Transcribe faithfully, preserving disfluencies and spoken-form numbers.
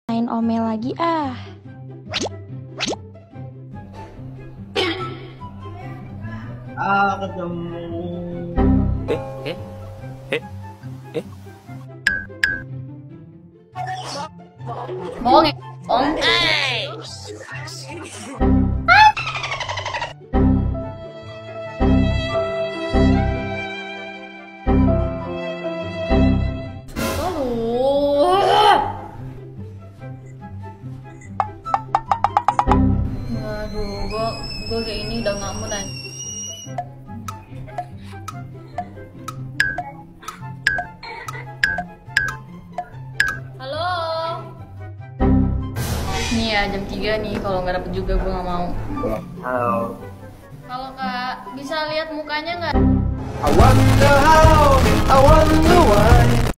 Main omel lagi ah. Ah, ketemu. Eh, eh, eh, eh. Bohong ya? Bohong. Aduh, gua gua kayak ini udah nggak mau dan. Halo. Nih ya jam tiga nih, kalau nggak dapet juga gua nggak mau. Halo. Halo Kak, bisa lihat mukanya nggak? I wonder how, I wonder why.